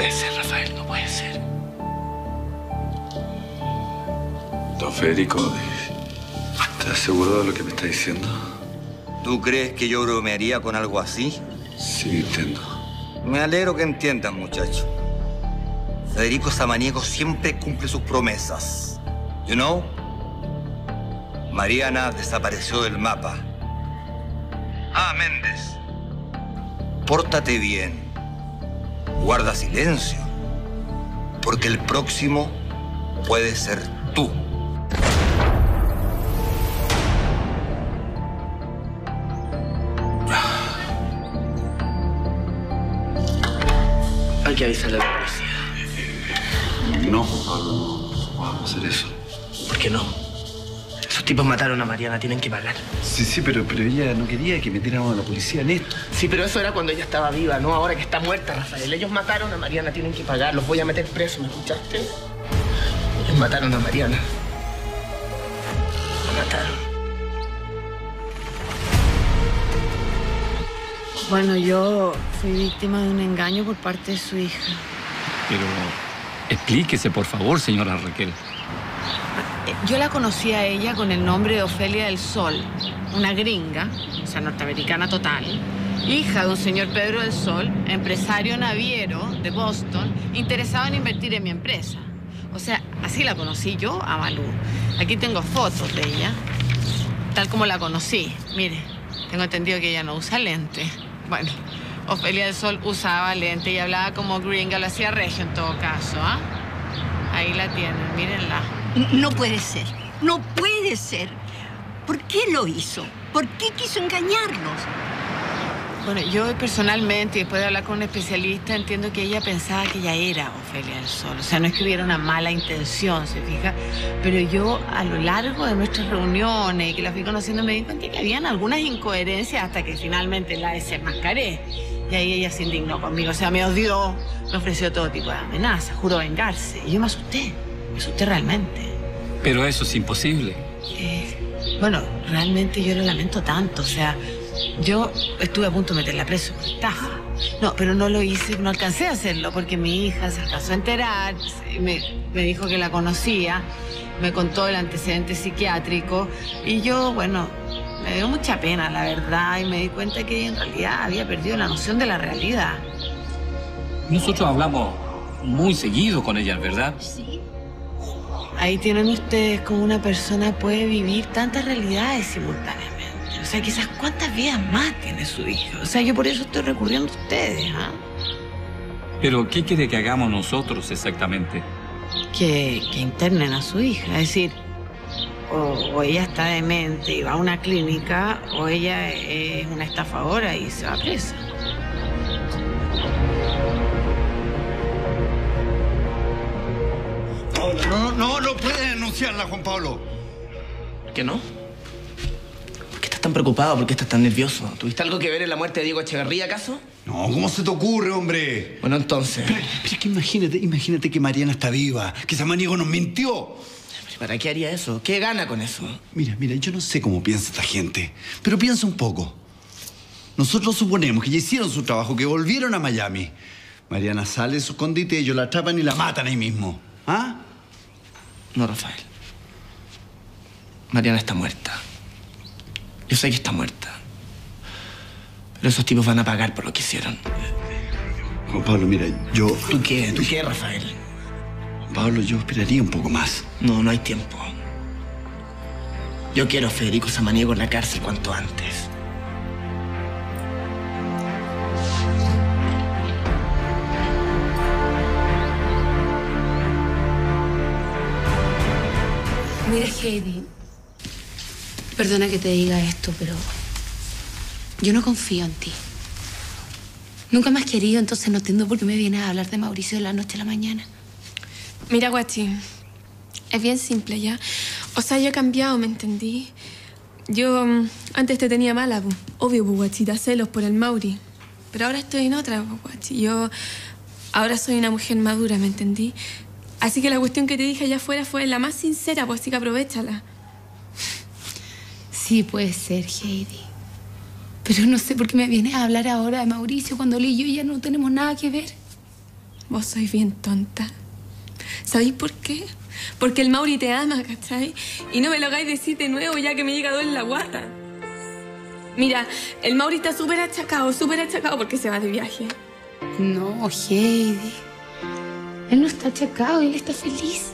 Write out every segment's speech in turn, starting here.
puede ser, Rafael, no puede ser. Don Federico, ¿estás seguro de lo que me está diciendo? ¿Tú crees que yo bromearía con algo así? Sí, entiendo. Me alegro que entiendan, muchacho. Federico Samaniego siempre cumple sus promesas. You know? Mariana desapareció del mapa. Ah, Méndez. Pórtate bien. Guarda silencio. Porque el próximo puede ser tú. Hay que avisarle a la policía. No, Pablo, no vamos a hacer eso. ¿Por qué no? Esos tipos mataron a Mariana, tienen que pagar. Sí, pero ella no quería que metiéramos a la policía en esto. Sí, pero eso era cuando ella estaba viva, no ahora que está muerta, Rafael. Ellos mataron a Mariana, tienen que pagar. Los voy a meter presos, ¿me escuchaste? Ellos mataron a Mariana. La mataron. Bueno, yo fui víctima de un engaño por parte de su hija. Pero explíquese, por favor, señora Raquel. Yo la conocí a ella con el nombre de Ofelia del Sol, una gringa, o sea, norteamericana total, hija de un señor Pedro del Sol, empresario naviero de Boston, interesado en invertir en mi empresa. O sea, así la conocí yo a Malú. Aquí tengo fotos de ella, tal como la conocí. Mire, tengo entendido que ella no usa lente. Bueno, Ofelia del Sol usaba lente y hablaba como gringa, lo hacía regio en todo caso, ¿ah? Ahí la tienen, mírenla. No puede ser, no puede ser. ¿Por qué lo hizo? ¿Por qué quiso engañarnos? Bueno, yo personalmente, y después de hablar con un especialista, entiendo que ella pensaba que ella era Ofelia del Sol. O sea, no es que hubiera una mala intención, ¿se fija? Pero yo, a lo largo de nuestras reuniones y que la fui conociendo, me di cuenta que habían algunas incoherencias hasta que finalmente la desenmascaré. Y ahí ella se indignó conmigo. O sea, me odió, me ofreció todo tipo de amenazas, juró vengarse. Y yo me asusté realmente. Pero eso es imposible. Bueno, realmente yo lo lamento tanto. O sea, yo estuve a punto de meterla preso por estafa. No, pero no lo hice, no alcancé a hacerlo porque mi hija se alcanzó a enterar, me dijo que la conocía, me contó el antecedente psiquiátrico y yo, bueno, me dio mucha pena, la verdad, y me di cuenta que en realidad había perdido la noción de la realidad. Nosotros hablamos muy seguido con ella, ¿verdad? Sí. Ahí tienen ustedes cómo una persona puede vivir tantas realidades simultáneamente. O sea, quizás cuántas vidas más tiene su hijo. O sea, yo por eso estoy recurriendo a ustedes, ¿ah? Pero, ¿qué quiere que hagamos nosotros exactamente? Que internen a su hija. Es decir, o ella está demente y va a una clínica, o ella es una estafadora y se va presa. No puede denunciarla, Juan Pablo. ¿Por qué no? ¿Por qué estás tan preocupado? ¿Por qué estás tan nervioso? ¿Tuviste algo que ver en la muerte de Diego Echeverría, acaso? No, ¿cómo se te ocurre, hombre? Bueno, entonces... Pero es que imagínate que Mariana está viva, que Samaniego nos mintió. ¿Para qué haría eso? ¿Qué gana con eso? Mira, yo no sé cómo piensa esta gente, pero piensa un poco. Nosotros suponemos que ya hicieron su trabajo, que volvieron a Miami. Mariana sale de su escondite, ellos la atrapan y la matan ahí mismo. ¿Ah? No, Rafael. Mariana está muerta. Yo sé que está muerta. Pero esos tipos van a pagar por lo que hicieron. Juan Pablo, mira, yo... ¿Tú qué? ¿Tú qué, Rafael? Juan Pablo, yo esperaría un poco más. No hay tiempo. Yo quiero a Federico Samaniego en la cárcel cuanto antes. Mira, Heidi, perdona que te diga esto, pero yo no confío en ti. Nunca me has querido, entonces no entiendo por qué me vienes a hablar de Mauricio de la noche a la mañana. Mira, Guachi, es bien simple, ¿ya? O sea, yo he cambiado, ¿me entendí? Yo antes te tenía mala, bu. Obvio, bu, Guachita, celos por el Mauri. Pero ahora estoy en otra, bu, Guachi. Yo ahora soy una mujer madura, ¿me entendí? Así que la cuestión que te dije allá afuera fue la más sincera, pues así que aprovéchala. Sí, puede ser, Heidi. Pero no sé por qué me vienes a hablar ahora de Mauricio cuando él y yo ya no tenemos nada que ver. vos sois bien tonta. ¿Sabéis por qué? Porque el Mauri te ama, ¿cachai? Y no me lo hagáis decir de nuevo ya que me llega a doler la guata. Mira, el Mauri está súper achacado porque se va de viaje. No, Heidi. Él no está achacado, él está feliz.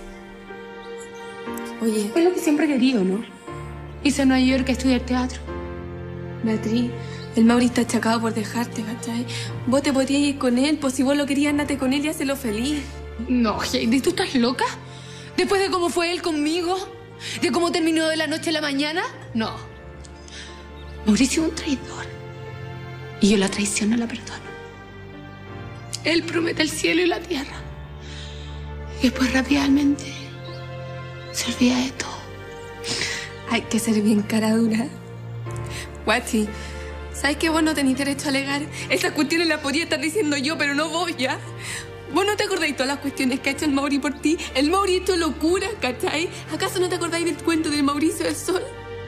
Oye, Es lo que siempre he querido, ¿no? Irse a Nueva York a estudiar teatro. Beatriz, el Mauri está achacado por dejarte, ¿cachai? Vos te podrías ir con él, pues si vos lo querías, andate con él y hazlo feliz. No, Heidi, ¿tú estás loca? ¿Después de cómo fue él conmigo? ¿De cómo terminó de la noche a la mañana? No. Mauricio es un traidor. Y yo la traición no la perdono. Él promete el cielo y la tierra. Y después rápidamente se olvida de todo. Hay que ser bien cara dura. Guachi, ¿sabes que vos no tenés derecho a alegar? Esas cuestiones las podría estar diciendo yo, pero no vos, ¿ya? ¿Vos no te acordáis todas las cuestiones que ha hecho el Mauri por ti? El Mauri ha hecho locura, ¿cachai? ¿Acaso no te acordáis del cuento del Mauricio del Sol?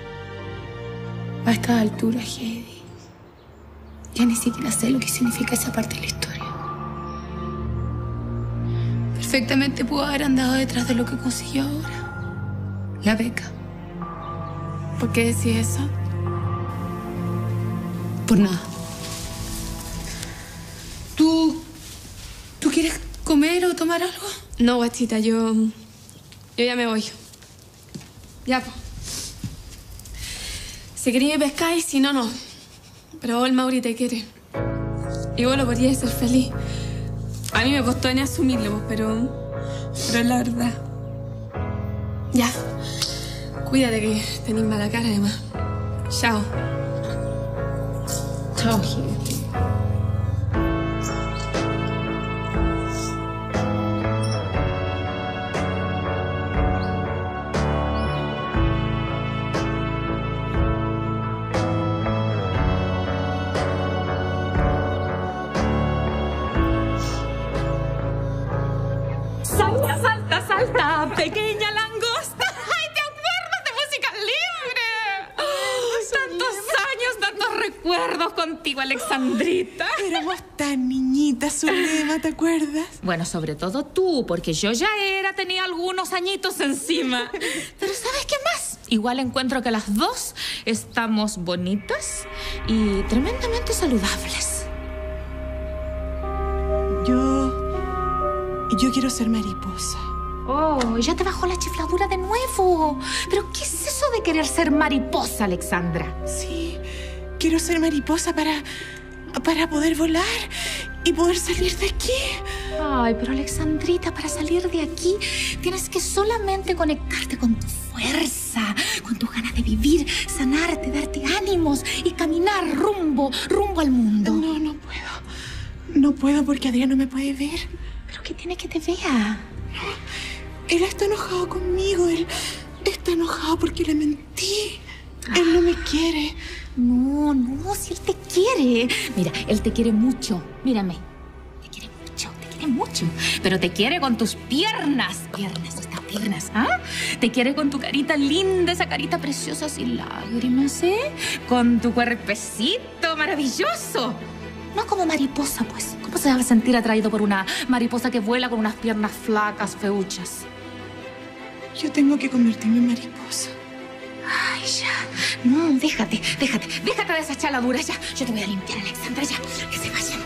A esta altura, Heidi, ya ni siquiera sé lo que significa esa parte de la historia. Perfectamente pudo haber andado detrás de lo que consiguió ahora. La beca. ¿Por qué decís eso? Por nada. ¿Tú quieres comer o tomar algo? No, guachita, yo ya me voy. Ya, pues. Si queréis pescar y si no, no. Pero vos, el Mauri te quiere. Y vos lo podrías ser feliz. A mí me costó ni asumirlo, pero es la verdad. Ya. Cuídate que tenés mala cara, además. Chao. Chao, Heidi. Salta, salta, salta, pequeña langosta. ¡Ay, te acuerdas de música libre! Tantos años, tantos recuerdos contigo, Alexandrita. Éramos tan niñitas, Zulema, ¿te acuerdas? Bueno, sobre todo tú, porque yo ya tenía algunos añitos encima. Pero ¿sabes qué más? Igual encuentro que las dos estamos bonitas y tremendamente saludables. Yo quiero ser mariposa. Oh, ya te bajó la chifladura de nuevo. ¿Pero qué es eso de querer ser mariposa, Alexandra? Sí, quiero ser mariposa para poder volar y poder salir de aquí. Ay, pero Alexandrita, para salir de aquí tienes que solamente conectarte con tu fuerza, con tus ganas de vivir, sanarte, darte ánimos y caminar rumbo al mundo. No puedo. No puedo porque Adrián no me puede ver. ¿Pero qué tiene que te vea? Él está enojado conmigo. Él está enojado porque le mentí. Él no me quiere. No, si él te quiere. Mira, él te quiere mucho. Mírame. Te quiere mucho. Pero te quiere con tus piernas. Estas piernas, ¿ah? Te quiere con tu carita linda, esa carita preciosa sin lágrimas, ¿eh? Con tu cuerpecito maravilloso. No como mariposa, pues. ¿Cómo se va a sentir atraído por una mariposa que vuela con unas piernas flacas, feuchas? Yo tengo que convertirme en mariposa. Ay, ya. No, déjate de esa chaladura, ya. Yo te voy a limpiar, Alexandra, ya. Que se vayan.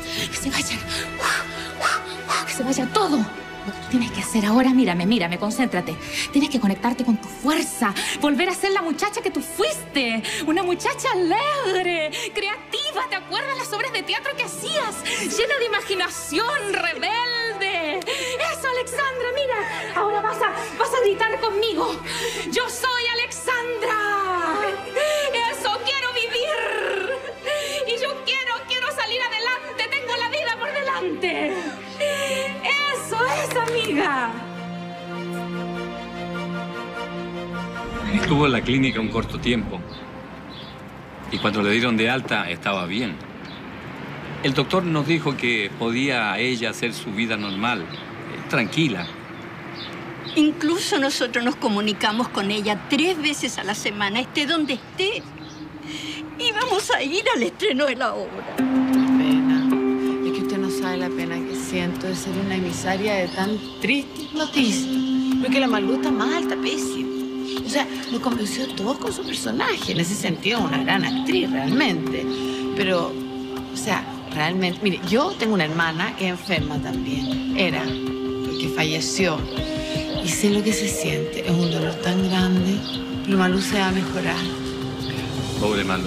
Que se vaya todo. Lo que tú tienes que hacer ahora, mírame, concéntrate. Tienes que conectarte con tu fuerza. Volver a ser la muchacha que tú fuiste. Una muchacha alegre, creativa. ¿Te acuerdas las obras de teatro que hacías? Llena de imaginación, rebelde. Eso, Alexandra, mira. Ahora vas a gritar conmigo. Yo soy Alexandra. Eso, quiero vivir. Y yo quiero salir adelante. Tengo la vida por delante. ¡Eso es, amiga! Estuvo en la clínica un corto tiempo. Y cuando le dieron de alta, estaba bien. El doctor nos dijo que podía ella hacer su vida normal, tranquila. Incluso nosotros nos comunicamos con ella 3 veces a la semana, esté donde esté. Y vamos a ir al estreno de la obra. Qué pena. Es que usted no sabe la pena que sí. siento de ser una emisaria de tan tristes noticias. Porque la Malú está mal, está pésima. O sea, nos convenció a todos con su personaje. En ese sentido, una gran actriz, realmente. Pero, o sea, realmente... Mire, yo tengo una hermana que es enferma también. Era, porque falleció. Y sé lo que se siente. Es un dolor tan grande. Pero Malú se va a mejorar. Pobre Malú.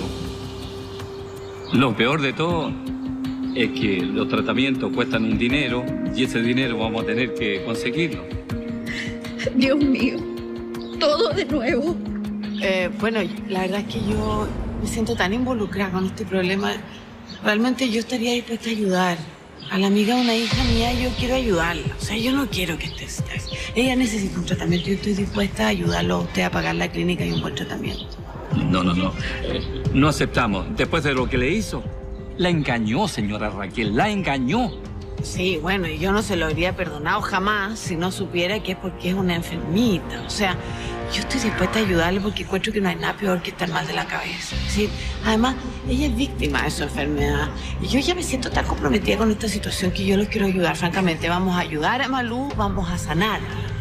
Lo peor de todo es que los tratamientos cuestan un dinero y ese dinero vamos a tener que conseguirlo. Dios mío, todo de nuevo. Bueno, la verdad es que yo me siento tan involucrada con este problema. Realmente yo estaría dispuesta a ayudar. A la amiga de una hija mía yo quiero ayudarla. O sea, yo no quiero que esté así. Ella necesita un tratamiento y yo estoy dispuesta a ayudarlo a usted a pagar la clínica y un buen tratamiento. No. No aceptamos. Después de lo que le hizo, la engañó, señora Raquel, la engañó. Sí, bueno, y yo no se lo habría perdonado jamás si no supiera que es porque es una enfermita. O sea, yo estoy dispuesta a ayudarle porque encuentro que no hay nada peor que estar mal de la cabeza. ¿Sí? Además, ella es víctima de su enfermedad. Y yo ya me siento tan comprometida con esta situación que yo los quiero ayudar, francamente. Vamos a ayudar a Malú, vamos a sanar.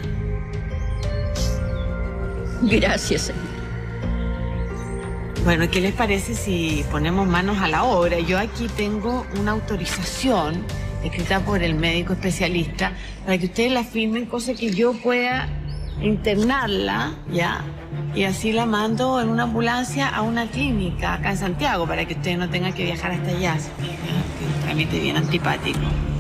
Gracias, señor. Bueno, ¿qué les parece si ponemos manos a la obra? Yo aquí tengo una autorización escrita por el médico especialista para que ustedes la firmen, cosa que yo pueda internarla, ¿ya? Y así la mando en una ambulancia a una clínica acá en Santiago para que ustedes no tengan que viajar hasta allá. Que un trámite bien antipático.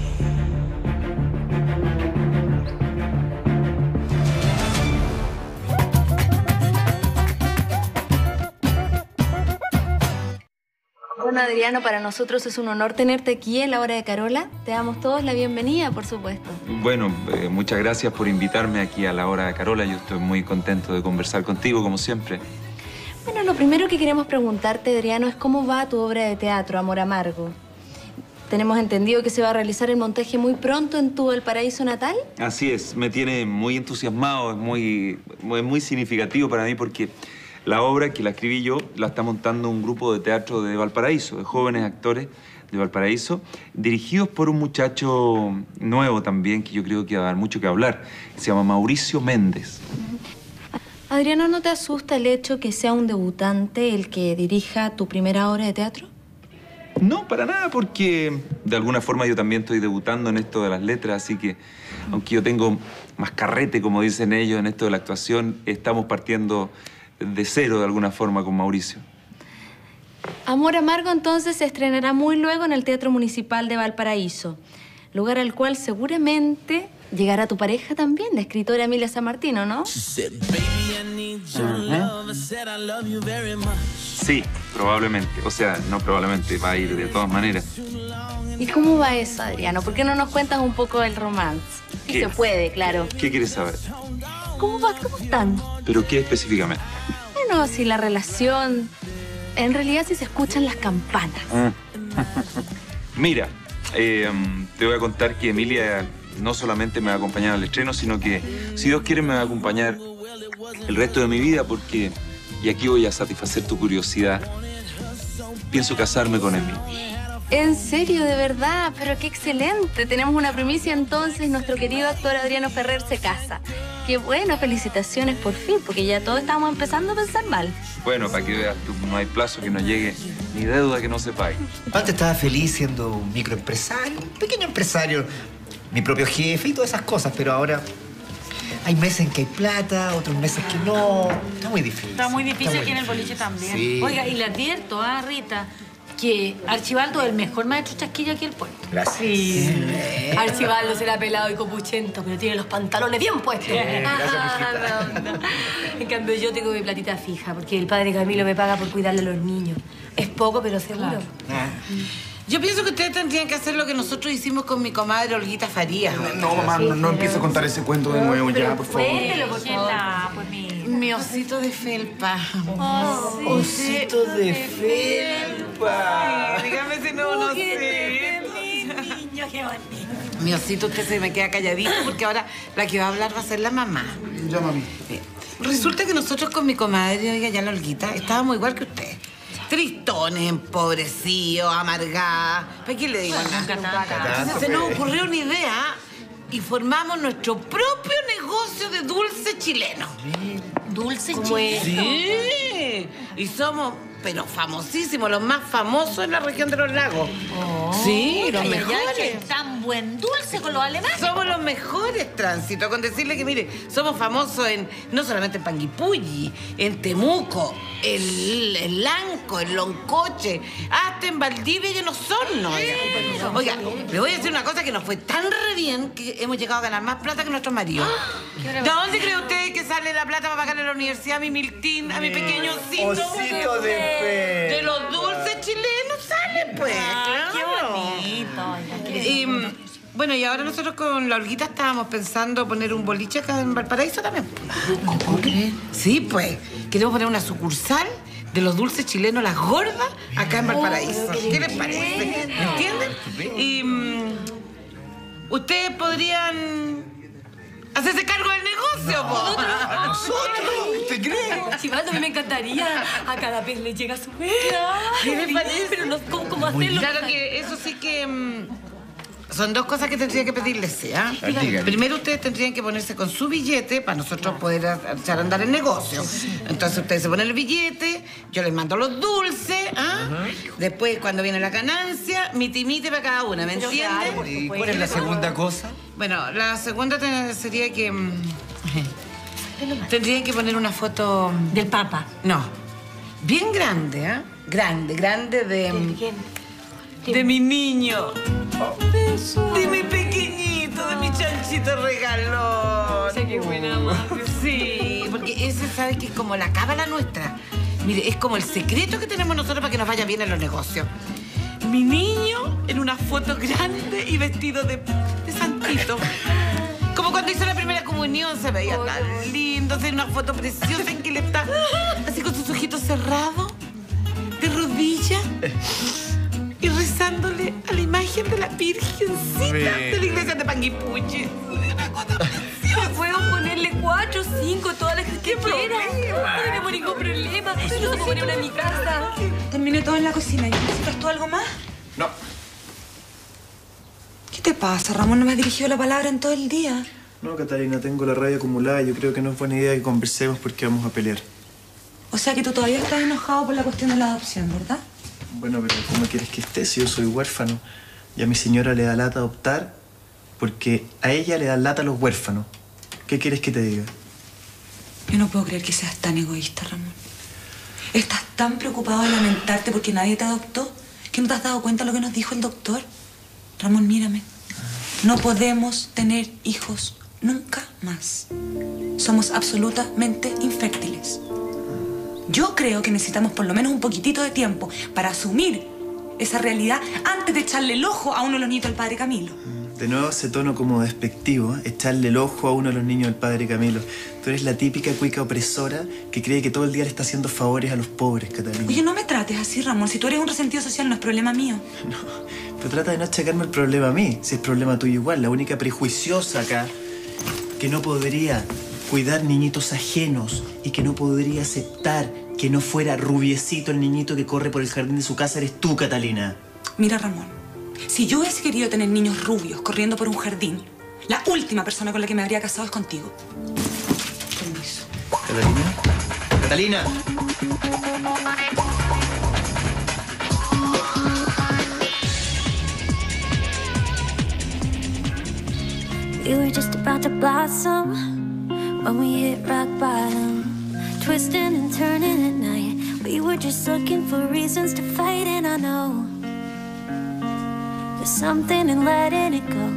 Bueno, Adriano, para nosotros es un honor tenerte aquí en La Hora de Carola. Te damos todos la bienvenida, por supuesto. Bueno, muchas gracias por invitarme aquí a La Hora de Carola. Yo estoy muy contento de conversar contigo, como siempre. Bueno, lo primero que queremos preguntarte, Adriano, es cómo va tu obra de teatro, Amor Amargo. Tenemos entendido que se va a realizar el montaje muy pronto en tu Valparaíso natal. Así es, me tiene muy entusiasmado, es muy significativo para mí porque la obra que la escribí yo la está montando un grupo de teatro de Valparaíso, de jóvenes actores de Valparaíso, dirigidos por un muchacho nuevo también, que yo creo que va a dar mucho que hablar. Se llama Mauricio Méndez. Adriano, ¿no te asusta el hecho que sea un debutante el que dirija tu primera obra de teatro? No, para nada, porque de alguna forma yo también estoy debutando en esto de las letras, así que aunque yo tengo más carrete, como dicen ellos, en esto de la actuación, estamos partiendo de cero de alguna forma con Mauricio. Amor Amargo entonces se estrenará muy luego en el Teatro Municipal de Valparaíso, lugar al cual seguramente llegará tu pareja también, la escritora Emilia San Martino, ¿no? Sí, probablemente. O sea, no probablemente, va a ir de todas maneras. ¿Y cómo va eso, Adriano? ¿Por qué no nos cuentas un poco del romance? Si se puede, claro. ¿Qué quieres saber? ¿Cómo va? ¿Cómo están? ¿Pero qué específicamente? Bueno, si la relación... En realidad, si se escuchan las campanas. Mira, te voy a contar que Emilia no solamente me va a acompañar al estreno, sino que, si Dios quiere, me va a acompañar el resto de mi vida porque, y aquí voy a satisfacer tu curiosidad, pienso casarme con Emilia. ¿En serio? ¿De verdad? Pero qué excelente. Tenemos una primicia entonces. Nuestro querido actor Adriano Ferrer se casa. Qué bueno, felicitaciones por fin, porque ya todos estamos empezando a pensar mal. Bueno, para que veas tú, no hay plazo que no llegue, ni deuda que no se pague. Antes estaba feliz siendo un microempresario, un pequeño empresario, mi propio jefe y todas esas cosas, pero ahora hay meses en que hay plata, otros meses que no. Está muy difícil. Está muy difícil aquí en el boliche también. Sí. Oiga, y le advierto a Rita que Archibaldo es el mejor maestro chasquillo aquí del pueblo. Gracias. Sí. Archibaldo será pelado y copuchento, pero tiene los pantalones bien puestos. Gracias, En cambio, yo tengo mi platita fija, porque el padre Camilo me paga por cuidarle a los niños. Es poco, pero seguro. Yo pienso que ustedes tendrían que hacer lo que nosotros hicimos con mi comadre Olguita Farías. No, mamá, no empiece a contar ese cuento de nuevo ya, por favor. Cuéntelo, por favor. Pues mi osito de felpa. Osito de felpa. Dígame si no sé. Niño, qué bonito. Mi osito, usted se me queda calladito porque ahora la que va a hablar va a ser la mamá. Ya, mami. Resulta que nosotros con mi comadre, oiga, ya la Olguita, estábamos igual que usted. tristones, empobrecidos, amargadas. ¿Para qué le digo nada? Entonces se nos ocurrió una idea y formamos nuestro propio negocio de dulce chileno. ¿Dulce chileno? Sí. Y somos, pero famosísimos, los más famosos en la región de los lagos. Sí, los mejores. Tan buen dulce con los alemanes. Somos los mejores, Tránsito. Con decirle que, mire, somos famosos no solamente en Panguipulli, en Temuco, en Lanco, en Loncoche, hasta en Valdivia y en Osorno. Oiga, le voy a decir una cosa que nos fue tan re bien que hemos llegado a ganar más plata que nuestros maridos. ¿De dónde cree usted que sale la plata para pagarle a la universidad a mi Miltín, a mi pequeño osito? Osito de fe. De los dulces chilenos sale, pues. Qué bonito. Y, bueno, y ahora nosotros con la Olguita estábamos pensando poner un boliche acá en Valparaíso también. ¿Cómo crees? Sí, pues. Queremos poner una sucursal de los dulces chilenos, las gordas, acá en Valparaíso. ¿Qué les parece? ¿Me entienden? Y ustedes podrían hacerse cargo del negocio, po. ¿A nosotros? ¿Usted cree? Chivaldo, a mí me encantaría. A cada vez le llega su vez. ¿Qué les parece? Pero no, ¿cómo hacerlo? Claro que eso sí que... son dos cosas que tendría que pedirles, ¿sí? Dígame. Primero, ustedes tendrían que ponerse con su billete para nosotros poder echar a andar el negocio. Entonces, ustedes se ponen el billete, yo les mando los dulces, ¿ah? Después, cuando viene la ganancia, miti-miti para cada una, ¿me entienden? ¿Y cuál es la segunda cosa? Bueno, la segunda sería que... tendrían que poner una foto... Del Papa. No. Bien grande, ¿ah? Grande de... De mi niño. De mi pequeñito, de mi chanchito regalón. Qué buena madre. Sí, porque ese, ¿sabe que es como la cábala nuestra? Mire, es como el secreto que tenemos nosotros para que nos vaya bien en los negocios. Mi niño en una foto grande y vestido de santito. Como cuando hizo la primera comunión, se veía tan lindo. En una foto preciosa en que él está así con sus ojitos cerrados, de rodillas. Y rezándole a la imagen de la Virgencita de la iglesia de Panguipulli. Una cosa preciosa. Puedo ponerle 4 o 5, todas las que quiera. No tenemos ningún problema. Yo puedo poner una en mi casa. Terminé todo en la cocina. ¿Y necesitas tú algo más? No. ¿Qué te pasa, Ramón? No me has dirigido la palabra en todo el día. No, Catalina, tengo la rabia acumulada. Yo creo que no es buena idea que conversemos porque vamos a pelear. O sea que tú todavía estás enojado por la cuestión de la adopción, ¿verdad? Bueno, pero ¿cómo quieres que esté si yo soy huérfano? Y a mi señora le da lata adoptar porque a ella le da lata a los huérfanos. ¿Qué quieres que te diga? Yo no puedo creer que seas tan egoísta, Ramón. Estás tan preocupado de lamentarte porque nadie te adoptó que no te has dado cuenta de lo que nos dijo el doctor. Ramón, mírame. No podemos tener hijos nunca más. Somos absolutamente infértiles. Yo creo que necesitamos por lo menos un poquitito de tiempo para asumir esa realidad antes de echarle el ojo a uno de los nietos del padre Camilo. De nuevo ese tono como despectivo, ¿eh? Echarle el ojo a uno de los niños del padre Camilo. Tú eres la típica cuica opresora que cree que todo el día le está haciendo favores a los pobres, Catalina. Oye, no me trates así, Ramón. Si tú eres un resentido social, no es problema mío. No, pero trata de no achacarme el problema a mí, si es problema tuyo igual. La única prejuiciosa acá que no podría cuidar niñitos ajenos y que no podría aceptar que no fuera rubiecito el niñito que corre por el jardín de su casa eres tú, Catalina. Mira, Ramón, si yo hubiese querido tener niños rubios corriendo por un jardín, la última persona con la que me habría casado es contigo. Permiso. ¿Catalina? ¡Catalina! We were just about to blossom when we hit rock bottom. Twisting and turning at night. We were just looking for reasons to fight, and I know there's something in letting it go.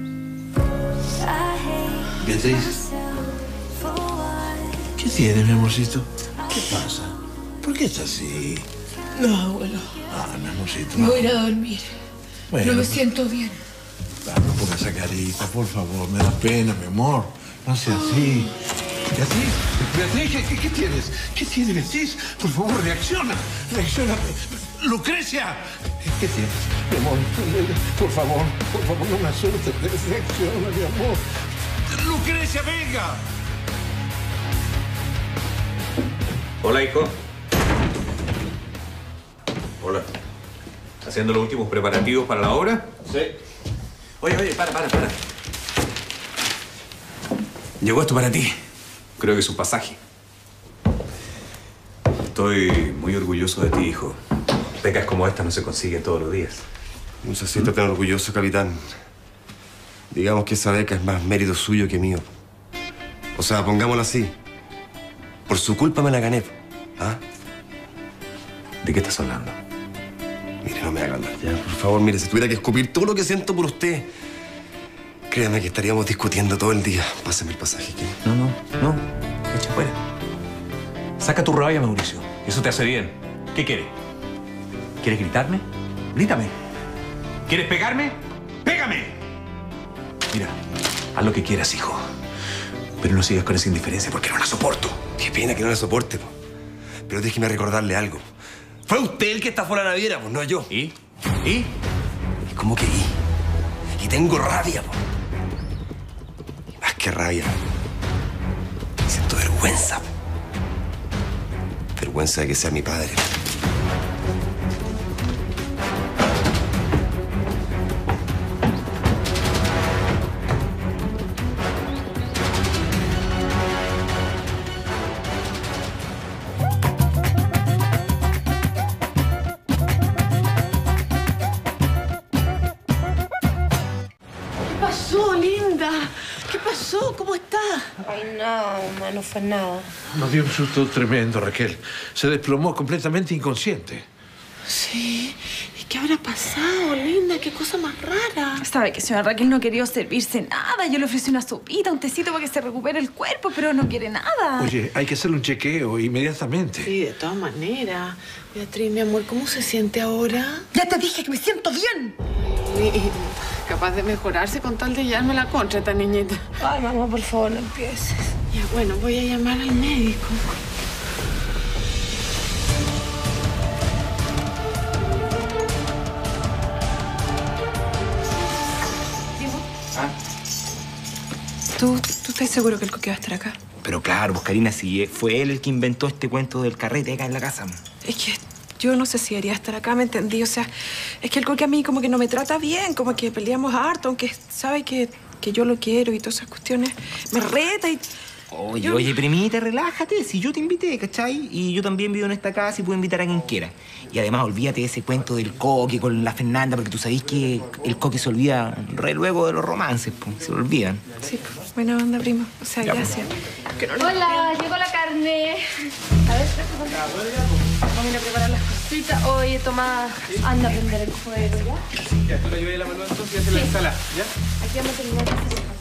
I hate Beatriz, myself for what ¿qué tienes, mi amorcito? ¿Qué pasa? ¿Por qué estás así? No, abuelo. Ah, mi amorcito. Me voy a ir a dormir. Bueno, No me siento bien. no pongas esa carita, por favor. Me da pena, mi amor. No sea así. Beatriz, ¿qué tienes? ¿Qué tienes, Beatriz? Por favor, reacciona. Reacciona. Lucrecia. ¿Qué tienes? Mi amor, por favor, no me asustes. Reacciona, mi amor. Lucrecia, venga. Hola, hijo. Hola. ¿Haciendo los últimos preparativos para la obra? Sí. Oye, para. Llegó esto para ti. Creo que es un pasaje. Estoy muy orgulloso de ti, hijo. Becas como esta no se consiguen todos los días. No se sienta tan orgulloso, capitán. Digamos que esa beca es más mérito suyo que mío. O sea, pongámoslo así. Por su culpa me la gané. ¿Ah? ¿De qué estás hablando? Mire, no me haga hablar ya. Por favor, mire, si tuviera que escupir todo lo que siento por usted, créame que estaríamos discutiendo todo el día. Pásame el pasaje, ¿qué? No. Echa fuera. Saca tu rabia, Mauricio. Eso te hace bien. ¿Qué quieres? ¿Quieres gritarme? Grítame. ¿Quieres pegarme? ¡Pégame! Mira, haz lo que quieras, hijo. Pero no sigas con esa indiferencia porque no la soporto. Qué pena que no la soporte, po. Pero déjeme recordarle algo. Fue usted el que estafó la naviera, pues, no yo. ¿Y? ¿Cómo que y? Y tengo rabia, po. Y más que rabia. Siento vergüenza, po. Vergüenza de que sea mi padre. ¿Qué pasó? ¿Cómo está? Ay, no, mamá, no fue nada. Nos dio un susto tremendo, Raquel. Se desplomó completamente inconsciente. Sí. ¿Y qué habrá pasado, linda? Qué cosa más rara. Sabe que señora Raquel no quería servirse nada. Yo le ofrecí una sopita, un tecito para que se recupere el cuerpo, pero no quiere nada. Oye, hay que hacerle un chequeo inmediatamente. Sí, de todas maneras. Beatriz, mi amor, ¿cómo se siente ahora? Ya te dije que me siento bien. Capaz de mejorarse con tal de llevarme la contra esta niñita. Ay, mamá, por favor, no empieces. Ya, bueno, voy a llamar al médico. ¿Tú estás seguro que el Coque va a estar acá? Pero claro, pues Karina, si fue él el que inventó este cuento del carrete acá en la casa. Es que yo no sé si debería estar acá, ¿me entendí? O sea, es que el Coque a mí como que no me trata bien, como que peleamos harto, aunque sabe que yo lo quiero y todas esas cuestiones. Me reta y... Oye, primita, relájate. Si yo te invité, ¿cachai? Y yo también vivo en esta casa y puedo invitar a quien quiera. Y además, olvídate de ese cuento del Coque con la Fernanda, porque tú sabés que el Coque se olvida re luego de los romances, pues. Se lo olvidan. Sí, buena onda, primo. O sea, Ya, gracias. Hola, llegó la carne. A ver, vamos a ir a preparar las cositas. Oye, Tomás, anda a prender el fuego, ¿ya? Ya, tú le ayudas a la mano entonces y haces la ensalada, ¿ya? Aquí vamos a terminar.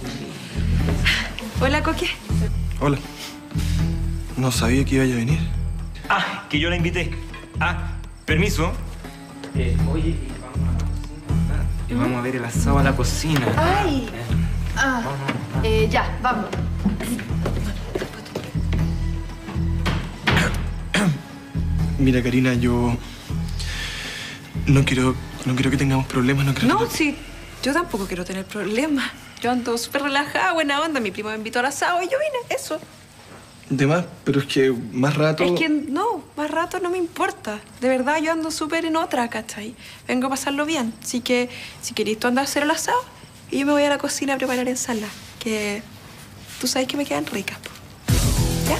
Hola, Coque. Hola. No sabía que iba a venir. Ah, que yo la invité. Ah, permiso. Oye, vamos a ver el asado a la cocina. ¡Ay! Ya, vamos. Mira, Karina, yo no quiero que tengamos problemas, No, sí, yo tampoco quiero tener problemas. Yo ando súper relajada, buena onda. Mi primo me invitó al asado y yo vine, eso. De más, pero es que más rato... Es que no, más rato no me importa. De verdad, yo ando súper en otra, ¿cachai? Vengo a pasarlo bien. Así que, si querés, tú andas a hacer el asado y yo me voy a la cocina a preparar ensalada. Que tú sabes que me quedan ricas, po. ¿Ya?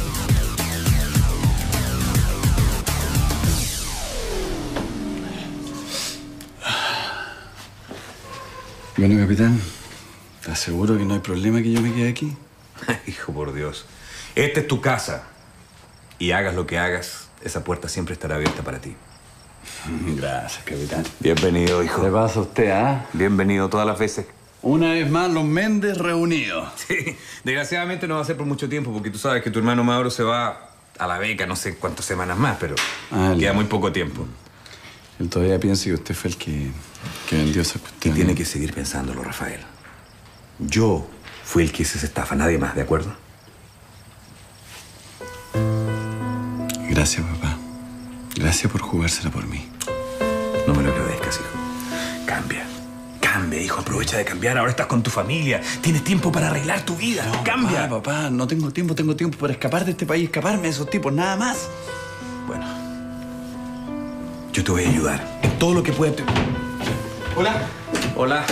Bueno, capitán, ¿estás seguro que no hay problema que yo me quede aquí? Hijo, por Dios. Esta es tu casa. Y hagas lo que hagas, esa puerta siempre estará abierta para ti. Gracias, capitán. Bienvenido, hijo. ¿Qué pasa usted, ah? Bienvenido todas las veces. Una vez más, los Méndez reunidos. Sí, desgraciadamente no va a ser por mucho tiempo, porque tú sabes que tu hermano Mauro se va a la beca no sé cuántas semanas más, pero queda muy poco tiempo. Él todavía piensa que usted fue el que vendió esa cuestión. Y tiene que seguir pensándolo, Rafael. Yo fui el que hizo esa estafa, nadie más, ¿de acuerdo? Gracias, papá. Gracias por jugársela por mí. No me lo agradezcas, hijo. Cambia. Cambia, hijo. Aprovecha de cambiar. Ahora estás con tu familia. Tienes tiempo para arreglar tu vida. No, Cambia. Papá, no tengo tiempo. Tengo tiempo para escapar de este país, escaparme de esos tipos, nada más. Bueno. Yo yo te voy a ayudar. En todo lo que pueda. Hola. Hola.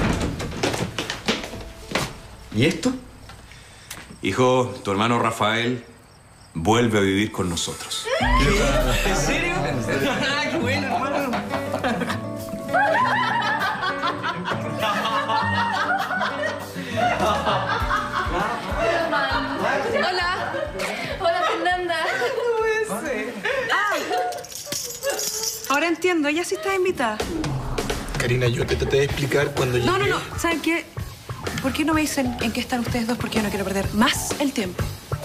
¿Y esto? Hijo, tu hermano Rafael vuelve a vivir con nosotros. ¿En serio? ¡Qué bueno, hermano! Hola. Hola, Fernanda. No puede ser. Ahora entiendo, ella sí está invitada. Karina, yo te traté de explicar cuando llegué. No. ¿Saben qué? ¿Por qué no me dicen en qué están ustedes dos? Porque yo no quiero perder más el tiempo.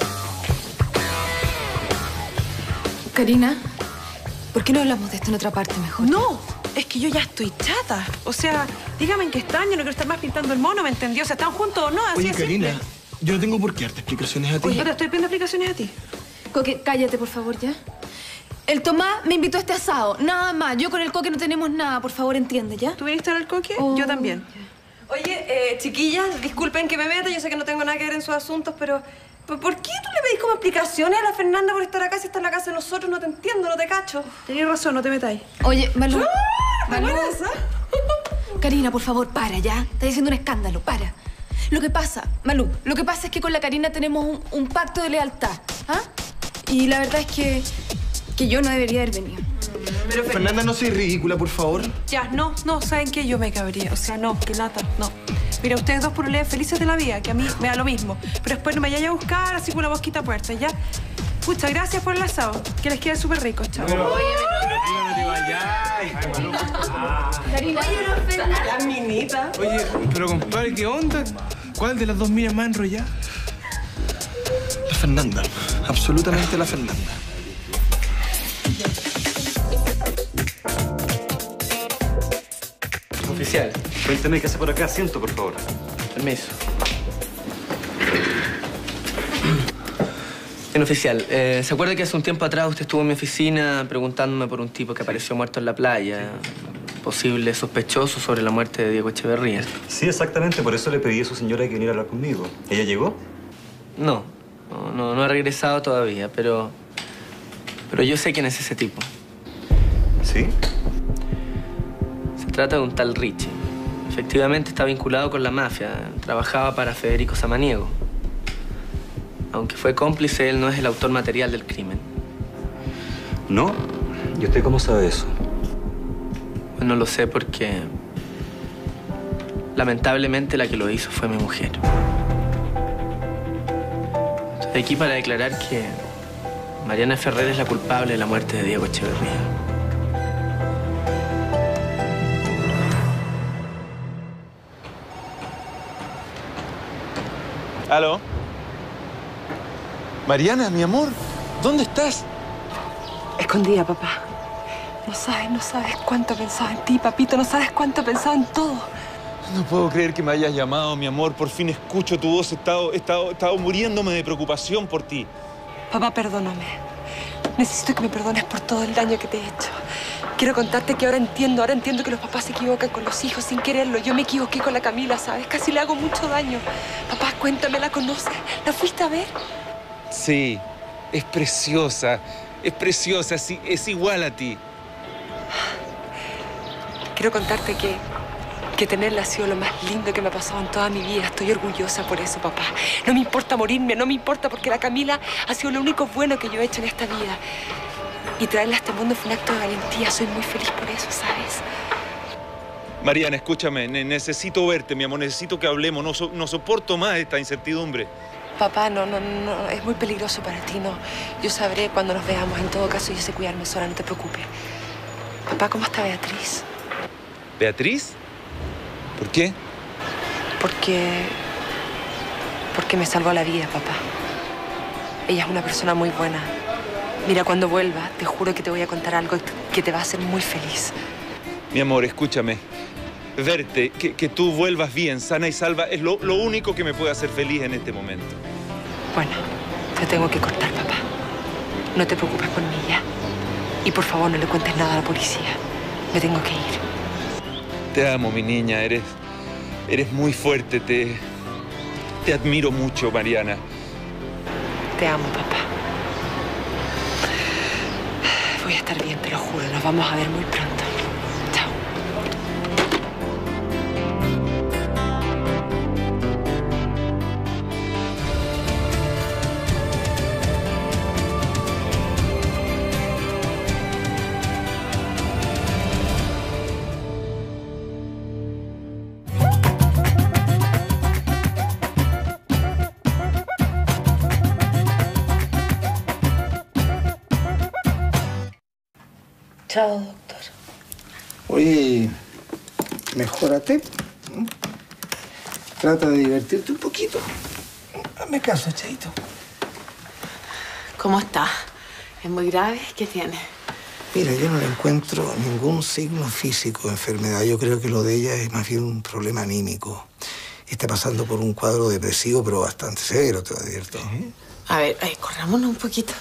Karina, ¿por qué no hablamos de esto en otra parte mejor? No, es que yo ya estoy chata. O sea, dígame en qué están, yo no quiero estar más pintando el mono, ¿me entendió? O sea, ¿están juntos o no? Así Oye, de Karina, simple. yo no tengo por qué darte explicaciones a ti. Oye, ahora estoy pidiendo explicaciones a ti. Coque, cállate, por favor, ¿ya? El Tomás me invitó a este asado, nada más. Yo con el Coque no tenemos nada, por favor, entiende, ¿ya? ¿Tú viniste al Coque? Yo también. Oye, chiquillas, disculpen que me meta, yo sé que no tengo nada que ver en sus asuntos, pero ¿por qué tú le pedís como explicaciones a la Fernanda por estar acá si está en la casa de nosotros? No te entiendo, no te cacho. Tenías razón, no te metáis. Oye, Malú. Malú. Karina, por favor, para, ¿ya? Estás diciendo un escándalo, para. Lo que pasa, Malú, lo que pasa es que con la Karina tenemos un pacto de lealtad, ¿ah? Y la verdad es que yo no debería haber venido. Pero Fernanda, no seas ridícula, por favor. Ya, no, ¿saben qué? Yo me cabría. O sea, no, qué lata, no. Mira, ustedes dos por leer felices de la vida, que a mí me da lo mismo. Pero después no me vayáis a buscar así con una mosquita puerta, ¿ya? Pucha, gracias por el asado. Que les quede súper rico, chao. Pero no te vayas. Karina, la minita. Oye, pero compadre, ¿qué onda? ¿Cuál de las dos minas más enrollada? La Fernanda. Absolutamente la Fernanda. Oficial. Cuénteme qué hace por acá. Asiento, por favor. Permiso. Bien, oficial. ¿Se acuerda que hace un tiempo atrás usted estuvo en mi oficina preguntándome por un tipo que apareció muerto en la playa? Posible sospechoso sobre la muerte de Diego Echeverría. Sí, exactamente. Por eso le pedí a su señora que viniera a hablar conmigo. ¿Ella llegó? No ha regresado todavía, pero yo sé quién es ese tipo. ¿Sí? Se trata de un tal Richie. Efectivamente está vinculado con la mafia. Trabajaba para Federico Samaniego. Aunque fue cómplice, él no es el autor material del crimen. ¿No? ¿Y usted cómo sabe eso? Bueno, lo sé porque lamentablemente la que lo hizo fue mi mujer. Estoy aquí para declarar que Mariana Ferrer es la culpable de la muerte de Diego Echeverría. ¿Aló? Mariana, mi amor, ¿dónde estás? Escondida, papá. No sabes cuánto pensaba en ti, papito. No sabes cuánto pensaba en todo. No puedo creer que me hayas llamado, mi amor. Por fin escucho tu voz. He estado muriéndome de preocupación por ti. Papá, perdóname. Necesito que me perdones por todo el daño que te he hecho. Quiero contarte que ahora entiendo que los papás se equivocan con los hijos sin quererlo. Yo me equivoqué con la Camila, ¿sabes? Casi le hago mucho daño. Papá, cuéntame, ¿la conoces? ¿La fuiste a ver? Sí, es preciosa. Es preciosa, sí, es igual a ti. Quiero contarte que tenerla ha sido lo más lindo que me ha pasado en toda mi vida. Estoy orgullosa por eso, papá. No me importa morirme, no me importa porque la Camila ha sido lo único bueno que yo he hecho en esta vida. Y traerla a este mundo fue un acto de valentía. Soy muy feliz por eso, ¿sabes? Mariana, escúchame. Necesito verte, mi amor. Necesito que hablemos. No soporto más esta incertidumbre. Papá, no. Es muy peligroso para ti, no. Yo sabré cuando nos veamos. En todo caso, yo sé cuidarme sola, no te preocupes. Papá, ¿cómo está Beatriz? ¿Beatriz? ¿Por qué? Porque me salvó la vida, papá. Ella es una persona muy buena. Mira, cuando vuelva, te juro que te voy a contar algo que te va a hacer muy feliz. Mi amor, escúchame. Verte, que tú vuelvas bien, sana y salva, es lo único que me puede hacer feliz en este momento. Bueno, te tengo que cortar, papá. No te preocupes por mí, ¿ya? Y por favor, no le cuentes nada a la policía. Me tengo que ir. Te amo, mi niña. Eres muy fuerte. Te admiro mucho, Mariana. Te amo, papá. Voy a estar bien, te lo juro. Nos vamos a ver muy pronto. Chao. Chao, doctor. Oye, mejórate. Trata de divertirte un poquito. Hazme caso, Chaito. ¿Cómo está? ¿Es muy grave? ¿Qué tiene? Mira, yo no le encuentro ningún signo físico de enfermedad. Yo creo que lo de ella es más bien un problema anímico. Está pasando por un cuadro depresivo, pero bastante severo, te lo advierto. A ver, corrámonos un poquito.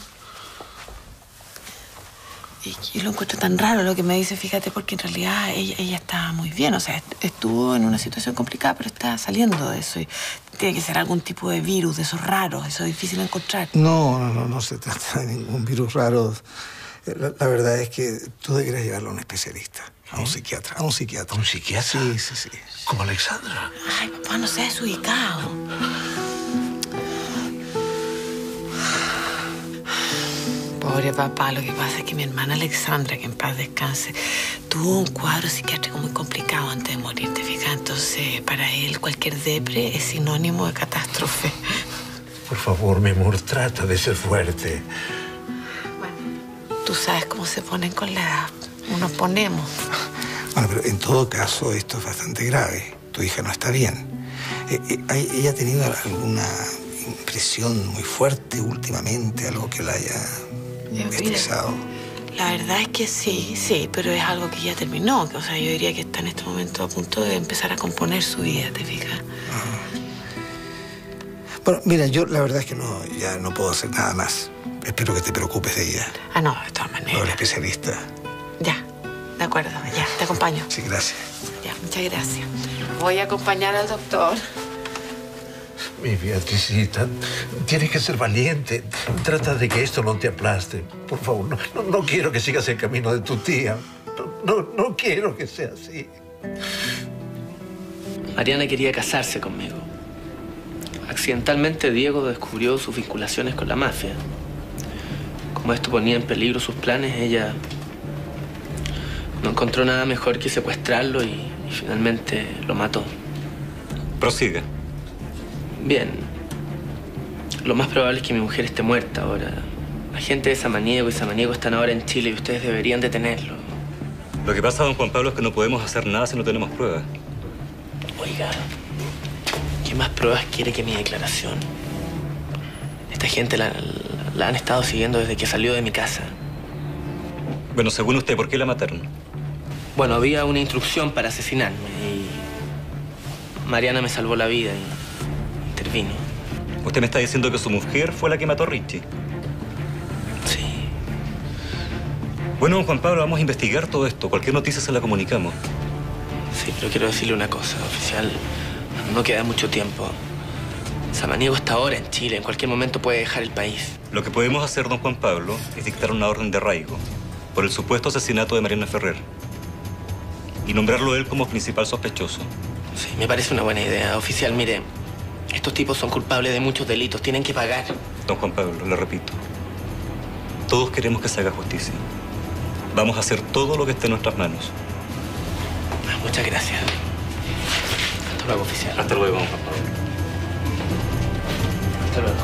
Y yo lo encuentro tan raro lo que me dice, fíjate, porque en realidad ella está muy bien. O sea, estuvo en una situación complicada, pero está saliendo de eso. Y tiene que ser algún tipo de virus, de esos raros, eso es difícil de encontrar. No se trata de ningún virus raro. La verdad es que tú deberías llevarlo a un especialista, a un psiquiatra, ¿A un psiquiatra? Sí. ¿Como Alexandra? Ay, papá, no seas desubicado. Pobre papá, lo que pasa es que mi hermana Alexandra, que en paz descanse, tuvo un cuadro psiquiátrico muy complicado antes de morir, ¿te fijas? Entonces, para él, cualquier depre es sinónimo de catástrofe. Por favor, mi amor, trata de ser fuerte. Tú sabes cómo se ponen con la edad. Nos ponemos. Bueno, pero en todo caso, esto es bastante grave. Tu hija no está bien. ¿Ella ha tenido alguna impresión muy fuerte últimamente? ¿Algo que la haya estresado? La verdad es que sí, pero es algo que ya terminó. O sea, yo diría que está en este momento a punto de empezar a componer su vida, ¿te fijas? Bueno, mira, yo la verdad es que ya no puedo hacer nada más. Espero que te preocupes de ella. No, de todas maneras. El especialista. Ya, de acuerdo, ya, te acompaño. Sí, gracias. Ya, muchas gracias. Voy a acompañar al doctor. Mi Beatricita, tienes que ser valiente. Trata de que esto no te aplaste. Por favor, no quiero que sigas el camino de tu tía. No quiero que sea así. Mariana quería casarse conmigo. Accidentalmente, Diego descubrió sus vinculaciones con la mafia. Como esto ponía en peligro sus planes, ella no encontró nada mejor que secuestrarlo y finalmente lo mató. Prosiga. Bien. Lo más probable es que mi mujer esté muerta ahora. La gente de Samaniego y Samaniego están ahora en Chile y ustedes deberían detenerlo. Lo que pasa, don Juan Pablo, es que no podemos hacer nada si no tenemos pruebas. Oiga, ¿qué más pruebas quiere que mi declaración? Esta gente la han estado siguiendo desde que salió de mi casa. Bueno, según usted, ¿por qué la mataron? Bueno, había una instrucción para asesinarme y Mariana me salvó la vida y intervino. ¿Usted me está diciendo que su mujer fue la que mató a Richie? Sí. Bueno, don Juan Pablo, vamos a investigar todo esto. Cualquier noticia se la comunicamos. Sí, pero quiero decirle una cosa, oficial. No queda mucho tiempo. Samaniego está ahora en Chile. En cualquier momento puede dejar el país. Lo que podemos hacer, don Juan Pablo, es dictar una orden de arraigo por el supuesto asesinato de Mariana Ferrer y nombrarlo a él como principal sospechoso. Sí, me parece una buena idea. Oficial, mire, estos tipos son culpables de muchos delitos. Tienen que pagar. Don Juan Pablo, le repito, todos queremos que se haga justicia. Vamos a hacer todo lo que esté en nuestras manos. Muchas gracias. Hasta luego, oficial. Hasta luego, don Juan Pablo. Hasta luego.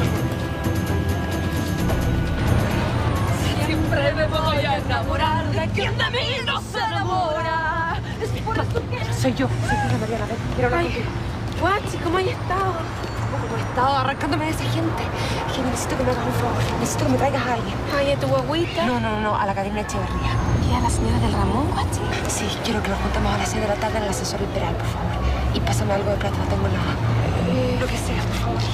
Siempre me voy a enamorar de quien de mí no se enamora. Es por eso que... Soy yo, Mariana. Ven, quiero hablar contigo. Guachi, ¿cómo has estado? ¿Cómo he estado arrancándome de esa gente? Es que necesito que me hagas un favor. Necesito que me traigas a alguien. Ay, ¿a tu guagüita? No, a la Karina Echeverría. ¿Y a la señora del Ramón, Guachi? Sí, quiero que nos juntemos a las 6 de la tarde en el ascensor Imperial, por favor. Y pásame algo de plata, tengo lo que sea, por favor.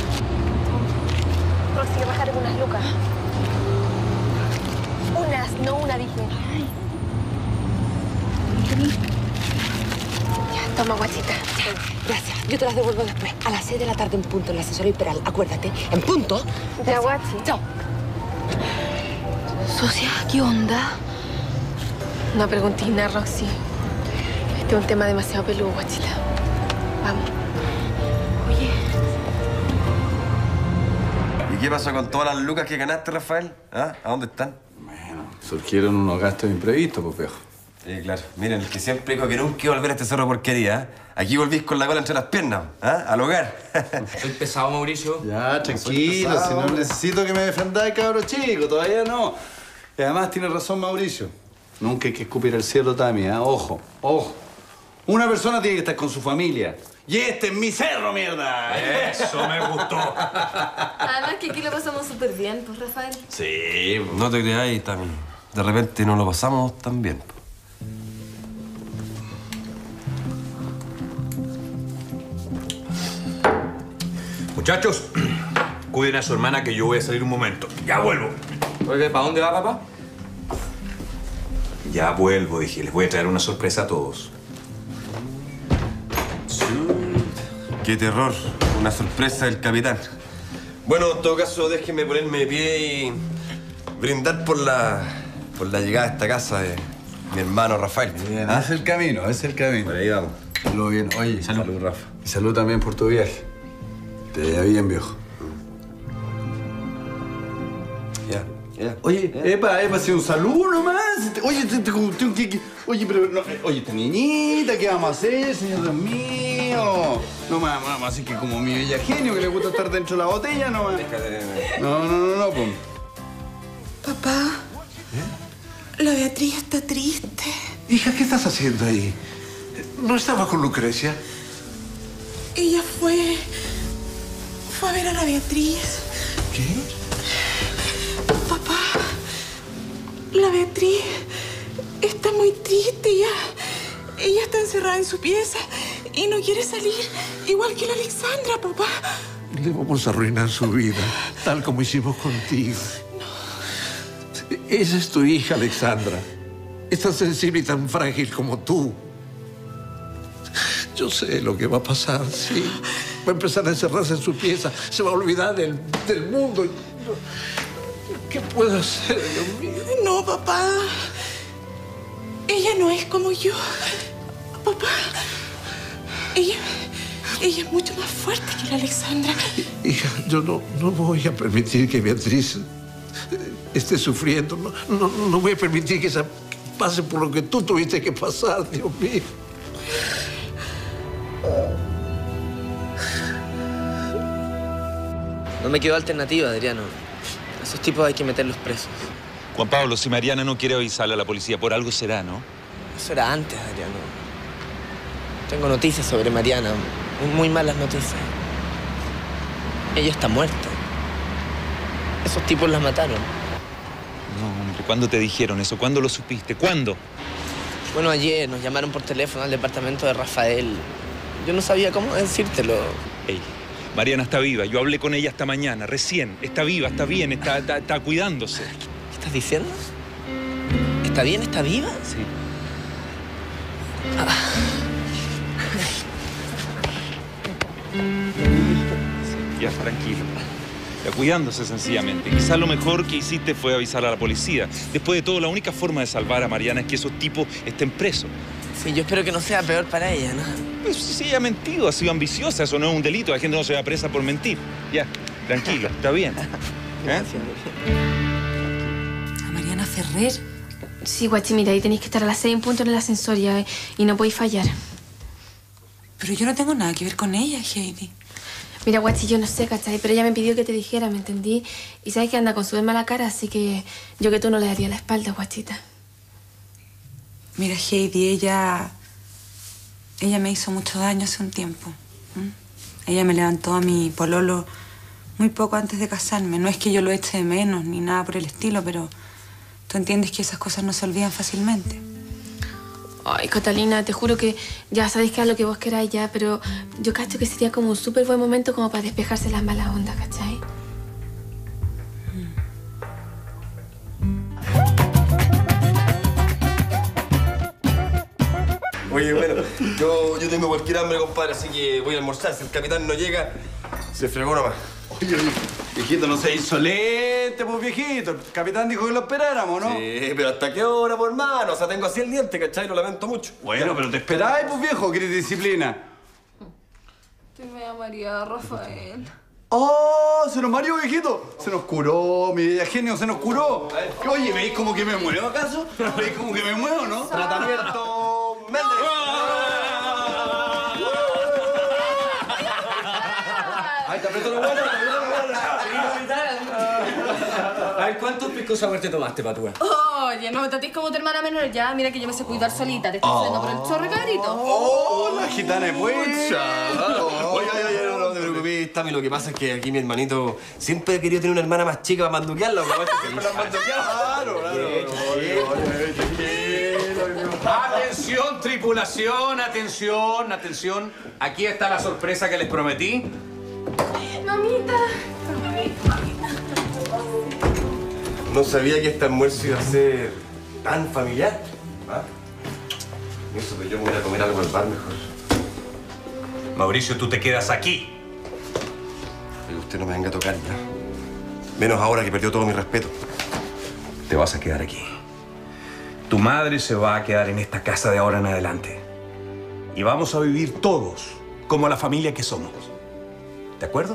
Consigue bajar unas lucas. No una, dije. Ay. Ya, toma, guachita. Ya, gracias. Yo te las devuelvo después. A las 6 de la tarde en punto en el ascensor Imperial. Acuérdate, en punto. Ya, guachi. Chao. Socia, ¿qué onda? No preguntes nada, Roxy. Este es un tema demasiado peludo, guachita. Vamos. Oye. ¿Y qué pasó con todas las lucas que ganaste, Rafael? ¿Ah? ¿A dónde están? Bueno, surgieron unos gastos imprevistos, pues, viejo. Claro. Miren, el que siempre dijo que nunca iba a volver a este cerro de porquería, ¿eh? Aquí volvís con la cola entre las piernas, ¿ah? Al hogar. Soy pesado, Mauricio. Ya, tranquilo, si no necesito que me defendáis, cabro chico, todavía no. Y además tiene razón Mauricio. Nunca hay que escupir el cielo, Tami, ¿eh? Ojo, ojo. Una persona tiene que estar con su familia. Y este es mi cerro, mierda. Eso me gustó. Además que aquí lo pasamos súper bien, pues, Rafael. Sí. No te creáis, Tami. De repente no lo pasamos tan bien. Muchachos, cuiden a su hermana que yo voy a salir un momento. Ya vuelvo. Oye, ¿para dónde va, papá? Ya vuelvo, dije. Les voy a traer una sorpresa a todos. Qué terror. Una sorpresa del capitán. Bueno, en todo caso, déjenme ponerme de pie y brindar por la llegada a esta casa de mi hermano Rafael. Bien, es el camino, es el camino. Por ahí vamos. Lo bien. Oye, salud, Rafa. Y salud también por tu viaje. Te vaya bien, viejo. Ya. Oye, epa, si un saludo nomás. Oye, oye, pero no, oye, esta niñita, ¿qué vamos a hacer, señor Dios mío? No más, así que como mi bella genio que le gusta estar dentro de la botella, no más. No, pues. Papá, la Beatriz está triste. Hija, ¿qué estás haciendo ahí? ¿No estaba con Lucrecia? Ella fue a ver a la Beatriz. ¿Qué? Papá, la Beatriz está muy triste ya. Ella está encerrada en su pieza y no quiere salir, igual que la Alexandra, papá. Le vamos a arruinar su vida, tal como hicimos contigo. No. Esa es tu hija, Alexandra. Es tan sensible y tan frágil como tú. Yo sé lo que va a pasar, sí. Va a empezar a encerrarse en su pieza. Se va a olvidar del mundo. ¿Qué puedo hacer, Dios mío? No, papá. Ella no es como yo. Papá, ella es mucho más fuerte que la Alexandra. Hija, yo no voy a permitir que Beatriz esté sufriendo. No voy a permitir que pase por lo que tú tuviste que pasar, Dios mío. No me quedó alternativa, Adriano. A esos tipos hay que meterlos presos. Juan Pablo, si Mariana no quiere avisarle a la policía, por algo será, ¿no? Eso era antes, Adriano. Tengo noticias sobre Mariana. Muy malas noticias. Ella está muerta. Esos tipos la mataron. No, hombre, ¿cuándo te dijeron eso? ¿Cuándo lo supiste? ¿Cuándo? Bueno, ayer nos llamaron por teléfono al departamento de Rafael. Yo no sabía cómo decírtelo. Hey, Mariana está viva. Yo hablé con ella esta mañana, recién. Está viva, está bien, está cuidándose. ¿Qué estás diciendo? ¿Está bien? ¿Está viva? Sí. Ya, tranquilo. Ya, cuidándose sencillamente. Quizás lo mejor que hiciste fue avisar a la policía. Después de todo, la única forma de salvar a Mariana es que esos tipos estén presos. Sí, yo espero que no sea peor para ella, ¿no? Pues sí, ella ha mentido, ha sido ambiciosa. Eso no es un delito. La gente no se va presa por mentir. Ya, tranquilo, está bien. Gracias. ¿A Mariana Ferrer? Sí, guachi, mira, ahí tenéis que estar a las 6 en punto en el ascensor ya, y no podéis fallar. Pero yo no tengo nada que ver con ella, Heidi. Mira, guachi, yo no sé, ¿cachai? Pero ella me pidió que te dijera, ¿me entendí? Y sabes que anda con su mala cara, así que yo que tú no le daría la espalda, guachita. Mira, Heidi, ella me hizo mucho daño hace un tiempo. Ella me levantó a mi pololo muy poco antes de casarme. No es que yo lo eche de menos ni nada por el estilo, pero tú entiendes que esas cosas no se olvidan fácilmente. Ay, Catalina, te juro que ya sabéis que es lo que vos queráis ya, pero yo cacho que sería como un súper buen momento como para despejarse las malas ondas, ¿cachai? Oye, bueno, yo tengo cualquier hambre, compadre, así que voy a almorzar. Si el capitán no llega, se fregó nomás. Oye, Viejito, no se insolente, pues, viejito. El capitán dijo que lo esperáramos, ¿no? Sí, pero ¿hasta qué hora, por hermano? O sea, tengo así el diente, ¿cachai? Lo lamento mucho. Bueno, pero te esperáis, pues, viejo. ¿Quieres disciplina? Te me llamaría Rafael. ¡Oh! Se nos mareó, viejito. Se nos curó, mi bella genio, se nos curó. Oye, ¿veis como que me muevo, acaso? ¿Veis como que me muevo, no? Tratamiento Méndez. Ay, te aprieto la buena, A ver, ¿cuántos piscos sour te tomaste, patúa? Oye, no me trates como tu hermana menor ya. Mira que yo me sé cuidar solita. Te estoy haciendo por el chorro, cabrito. ¡Oh, la gitana es buena! Oye, no te preocupes, Tami. Lo que pasa es que aquí mi hermanito siempre ha querido tener una hermana más chica para manduquearla. Siempre la han manduqueado. Claro. Atención, tripulación, atención, atención. Aquí está la sorpresa que les prometí. Mamita. No sabía que este almuerzo iba a ser tan familiar. ¿Ah? Eso, pero yo me voy a ir a comer algo al bar mejor. Mauricio, tú te quedas aquí. Pero usted no me venga a tocar ya. Menos ahora que perdió todo mi respeto. Te vas a quedar aquí. Tu madre se va a quedar en esta casa de ahora en adelante. Y vamos a vivir todos como la familia que somos. ¿De acuerdo?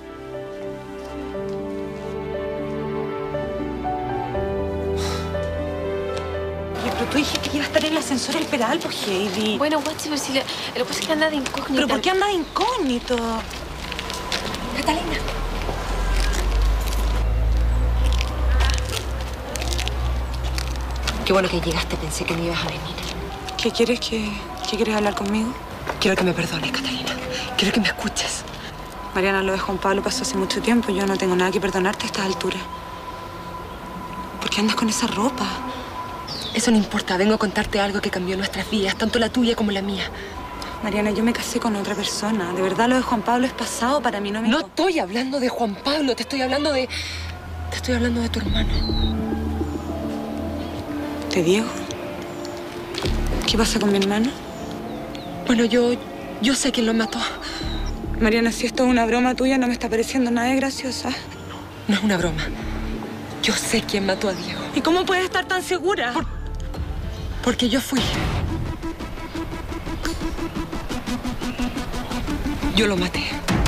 Pero tú dijiste que iba a estar en el ascensor el Peral, pues, Heidi. Bueno, guachi, pero si lo que pasa es que anda de incógnito. ¿Pero por qué anda de incógnito? Catalina. Qué bueno que llegaste. Pensé que no ibas a venir. ¿Qué quieres? ¿Qué quieres hablar conmigo? Quiero que me perdones, Catalina. Quiero que me escuches. Mariana, lo de Juan Pablo pasó hace mucho tiempo. Yo no tengo nada que perdonarte a estas alturas. ¿Por qué andas con esa ropa? Eso no importa. Vengo a contarte algo que cambió nuestras vidas, tanto la tuya como la mía. Mariana, yo me casé con otra persona. De verdad, lo de Juan Pablo es pasado para mí. No estoy hablando de Juan Pablo. Te estoy hablando de tu hermano. ¿De Diego? ¿Qué pasa con mi hermano? Bueno, yo sé quién lo mató. Mariana, si esto es una broma tuya, no me está pareciendo nada de graciosa. No es una broma. Yo sé quién mató a Diego. ¿Y cómo puedes estar tan segura? Porque yo fui. Yo lo maté.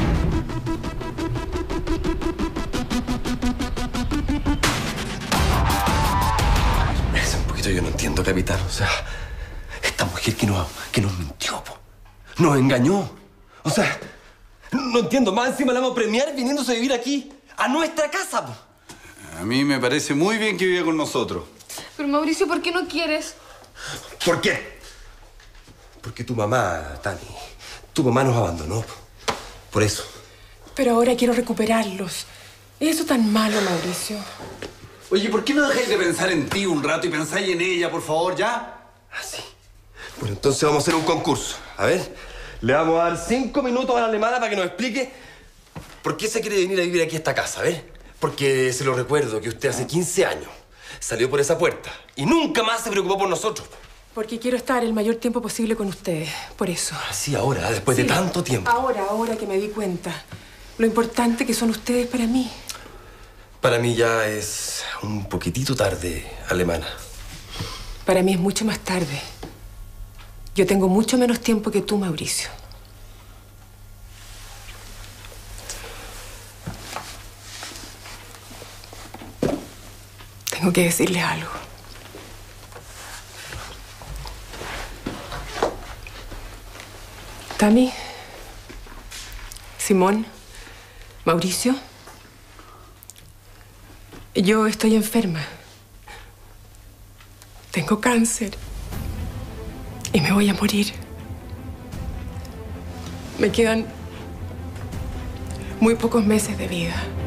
Es un poquito, yo no entiendo, capitán. O sea, esta mujer que nos mintió, po. Nos engañó. O sea, no entiendo. Más encima la vamos a premiar viniéndose a vivir aquí, a nuestra casa, po. A mí me parece muy bien que viva con nosotros. Pero Mauricio, ¿por qué no quieres? ¿Por qué? Porque tu mamá, Tani, tu mamá nos abandonó. Por eso. Pero ahora quiero recuperarlos. ¿Es eso tan malo, Mauricio? Oye, ¿por qué no dejáis de pensar en ti un rato y pensáis en ella, por favor, ya? Así. Bueno, entonces vamos a hacer un concurso. A ver, le vamos a dar 5 minutos a la alemana para que nos explique por qué se quiere venir a vivir aquí a esta casa. A ver, porque se lo recuerdo que usted hace 15 años salió por esa puerta y nunca más se preocupó por nosotros. Porque quiero estar el mayor tiempo posible con ustedes. Por eso. Así ahora, después de tanto tiempo. Ahora que me di cuenta. Lo importante que son ustedes para mí. Para mí ya es un poquitito tarde, alemana. Para mí es mucho más tarde. Yo tengo mucho menos tiempo que tú, Mauricio. Tengo que decirles algo. Tami, Simón, Mauricio, yo estoy enferma. Tengo cáncer y me voy a morir. Me quedan muy pocos meses de vida.